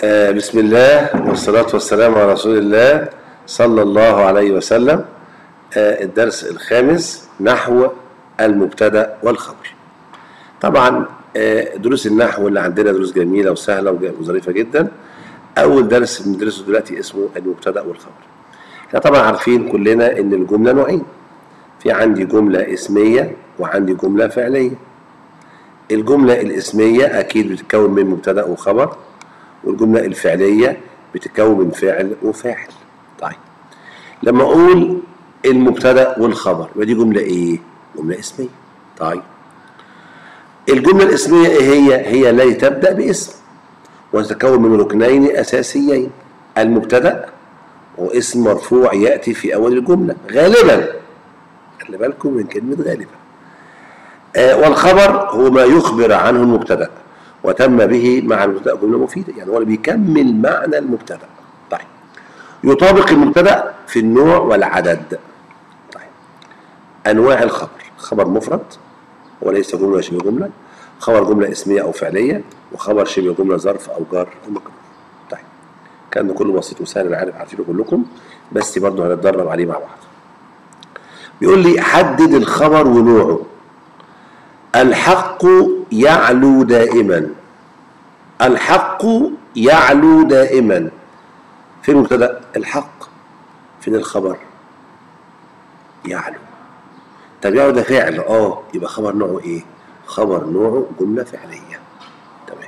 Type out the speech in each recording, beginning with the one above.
بسم الله والصلاة والسلام على رسول الله صلى الله عليه وسلم. الدرس الخامس، نحو المبتدأ والخبر. طبعا دروس النحو اللي عندنا دروس جميلة وسهلة وظريفة جدا. أول درس بندرسه دلوقتي اسمه المبتدأ والخبر. احنا طبعا عارفين كلنا إن الجملة نوعين، في عندي جملة اسمية وعندي جملة فعلية. الجملة الاسمية أكيد بتتكون من مبتدأ وخبر، والجملة الفعلية بتتكون من فعل وفاعل. طيب لما أقول المبتدأ والخبر يبقى دي جملة إيه؟ جملة اسمية. طيب الجملة الاسمية إيه هي؟ هي التي تبدأ باسم وتتكون من ركنين أساسيين، المبتدأ واسم مرفوع يأتي في أول الجملة غالبا، خلي بالكم من كلمة غالبا. والخبر هو ما يخبر عنه المبتدأ وتم به مع المبتدأ جملة مفيدة، يعني هو اللي بيكمل معنى المبتدأ. طيب يطابق المبتدأ في النوع والعدد. طيب أنواع الخبر: خبر مفرد وليس جملة ولا شبه جملة، خبر جملة اسمية أو فعلية، وخبر شبه جملة ظرف أو جار أو مجرور. طيب الكلام ده كله بسيط وسهل، أنا عارف عارفينه كلكم، بس برضه هنتدرب عليه مع بعض. بيقول لي حدد الخبر ونوعه. الحق يعلو دائما. الحق يعلو دائما. فين المبتدأ؟ الحق. فين الخبر؟ يعلو. طب يعلو ده فعل، يبقى خبر نوعه ايه؟ خبر نوعه جملة فعلية. تمام.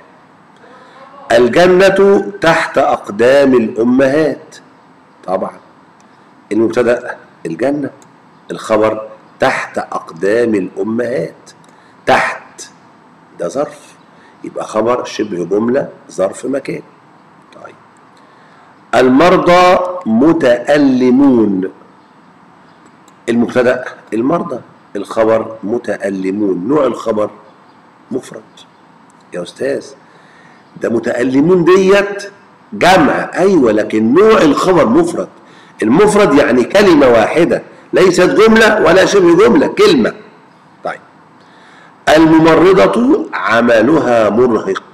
الجنة تحت أقدام الأمهات. طبعا المبتدأ الجنة، الخبر تحت أقدام الأمهات. تحت ده ظرف، يبقى خبر شبه جملة ظرف مكان. طيب المرضى متألمون. المبتدأ المرضى، الخبر متألمون. نوع الخبر مفرد. يا أستاذ ده متألمون ديت جمع، أيوة، لكن نوع الخبر مفرد. المفرد يعني كلمة واحدة، ليست جملة ولا شبه جملة، كلمة. طيب الممرضة عملها مرهق.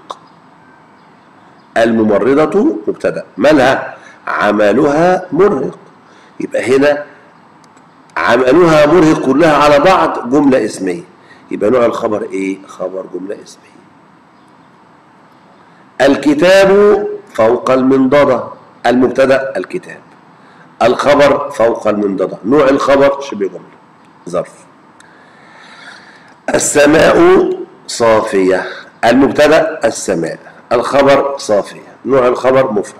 الممرضة مبتدأ، مالها؟ عملها مرهق. يبقى هنا عملها مرهق كلها على بعض جملة اسمية، يبقى نوع الخبر ايه؟ خبر جملة اسمية. الكتاب فوق المنضدة. المبتدأ الكتاب، الخبر فوق المنضدة. نوع الخبر شبه جملة ظرف. السماء صافية. المبتدأ السماء، الخبر صافية. نوع الخبر مفرد.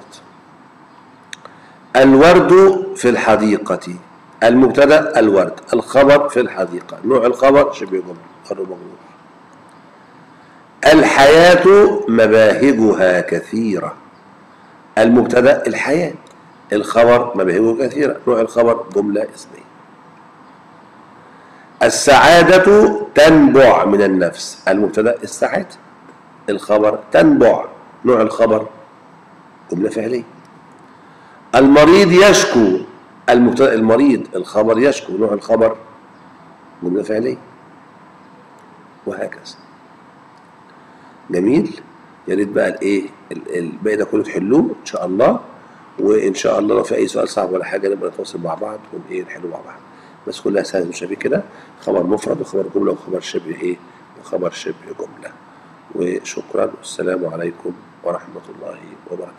الورد في الحديقة. المبتدأ الورد، الخبر في الحديقة. نوع الخبر شبه جملة. الحياة مباهجها كثيرة. المبتدأ الحياة، الخبر مباهجها كثيرة. نوع الخبر جملة اسمية. السعادة تنبع من النفس. المبتدأ السعادة، الخبر تنبع. نوع الخبر جملة فعلية. المريض يشكو. المبتدأ المريض، الخبر يشكو. نوع الخبر جملة فعلية، وهكذا. جميل. يا ريت بقى الايه الباقي ده كله تحلوه ان شاء الله، وان شاء الله لو في اي سؤال صعب ولا حاجه نبقى نتواصل مع بعض نحله مع بعض. بس كلها سهله وشبيه كده، خبر مفرد وخبر جمله وخبر شبه وخبر شبه جمله. وشكرا، والسلام عليكم ورحمه الله وبركاته.